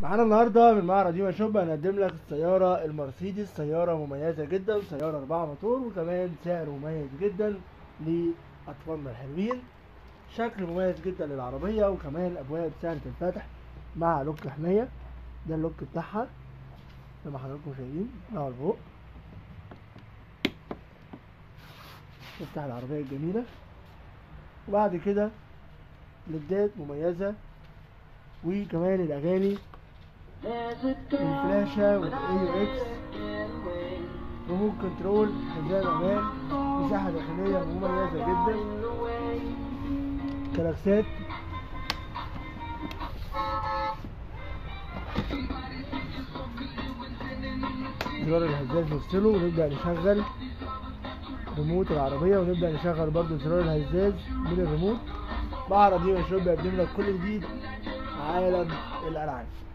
معانا النهارده من معرض يوما شوب هنقدم لك السيارة المرسيدس، سيارة مميزة جدا، سيارة 4 موتور، وكمان سعر مميز جدا لأطفالنا الحلوين. شكل مميز جدا للعربية، وكمان الأبواب سهلة الفتح مع لوك حماية. ده اللوك بتاعها زي ما حضراتكم شايفين نوع لفوق. تفتح العربية الجميلة، وبعد كده ليدات مميزة، وكمان الأغاني، الفلاشة والاي اكس، ريموت كنترول، حزام امان، مساحة داخلية مميزة جدا، كلاكسات، زرار الهزاز نفصله ونبدأ نشغل ريموت العربية، ونبدأ نشغل برضو زرار الهزاز من الريموت. معرض يوما شوب بيقدم لك كل جديد عالم الألعاب.